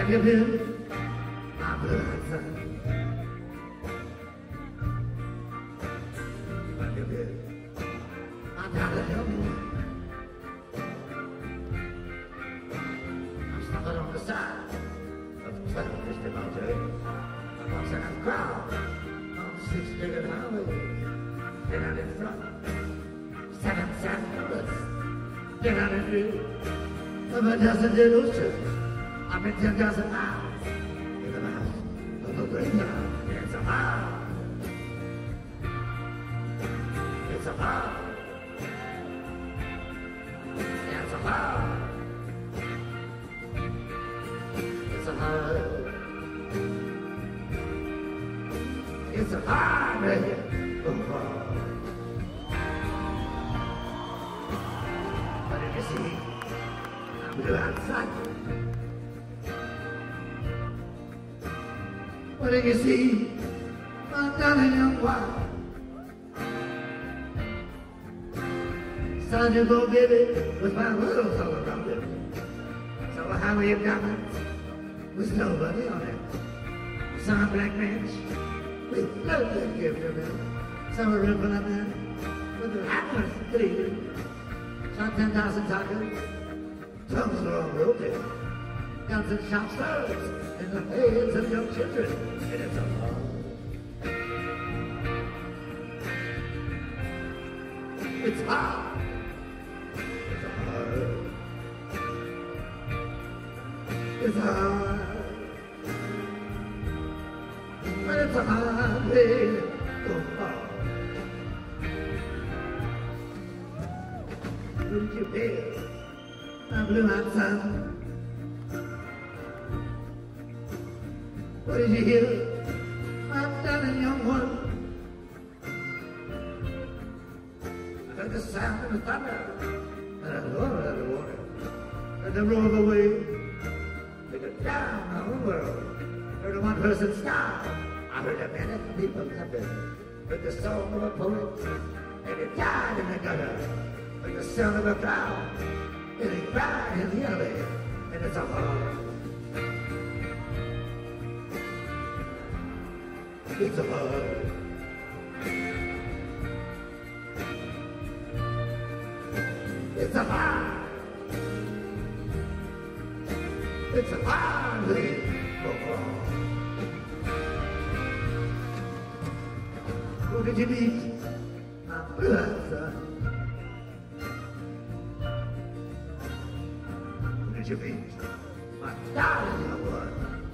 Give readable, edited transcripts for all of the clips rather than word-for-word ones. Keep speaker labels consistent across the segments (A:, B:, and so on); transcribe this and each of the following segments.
A: Have you been my blood son? Have you been my darling helmet? I'm stumbling on the side of 12 distant mountains. I'm outside of crowd on 6-legged highway. Then I'm in front, 7 numbers. Then I'm in view of a dozen little churches. I'm in 10,000 miles in the mouth of a graveyard. It's a mile. It's a mile. It's a mile. It's a mile. It's a highway. But if you see, I'm blue outside. What do you see, my darling young wife? Son, you go, baby, with my world all around it. So a highway of diamonds with nobody on it. Some black men with nothing to give to them. Some are ripping them in with their happiness bleeding. Some 10,000 tacos, tongues are all broken. Guns and shop stars in the heads of young children. And it's a hard. It's hard. It's hard. It's hard. But it's a hard way to fall. Wouldn't you feel my blue-eyed son? What did you hear, my darling young one? I heard the sound of the thunder, and I roared out the water, and the roar of the wave, took it down the whole world. Heard a one-person star, I heard a many people laughing, heard the song of a poet, and he died in the gutter, heard the sound of a cloud, and he cried in the alley, and it's a heart. It's a heart. It's a heart. It's a hard way to fall. Who did you meet, my blood son? Who did you meet, my darling young one?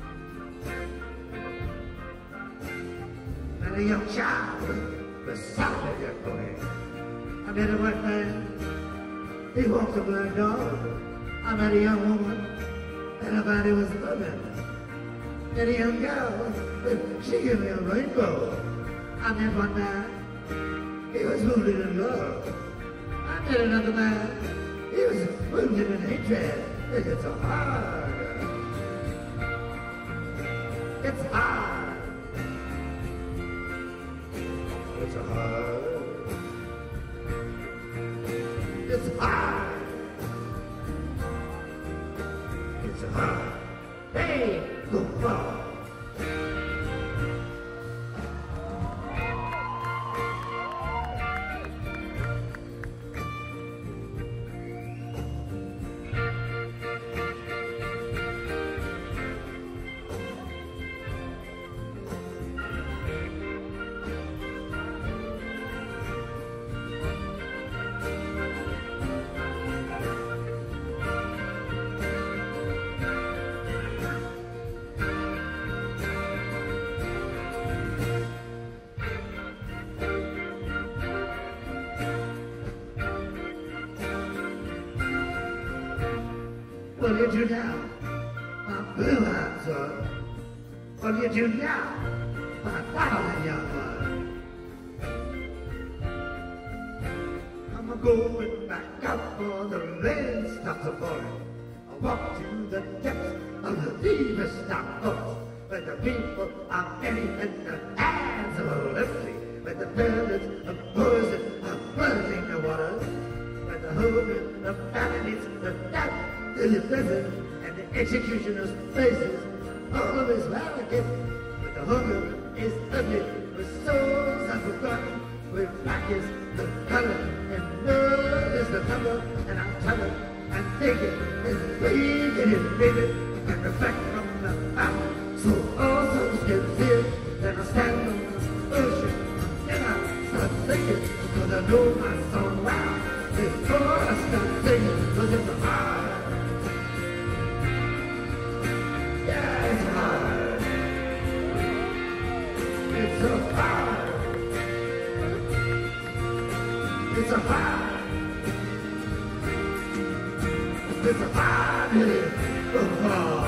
A: And a young child beside your boy. I met a white man, he walked a blind dog. I met a young woman, and her body was burning. And a young girl, she gave me a rainbow. I met one man, he was wounded in love. I met another man, he was wounded in hatred. It's so hard. It's hard. It's hard. It's hard. It's hard. Hey, go far. What did you now, my blue-eyed son? What did you now, my darling young one? I'm going back out for the rain stops a-falling. I walk to the depths of the deepest dark forest, where the people are many and the hands are empty, where the birds of poison are burning the waters, where the hungry, the families, the dead, in the prison, and the executioner's faces, all of his validate. But the hunger is ugly, with souls are forgotten, with black is the color, and love is the number, and I'm tired and thinking and bleeding and baby, and reflect from the mountain, so all souls can feel. Then I stand on the ocean, and I start thinking, cause I know my song well. Before I start singing, cause it's hard. Yeah, it's hard. It's so hard. It's a hard. It's a hard.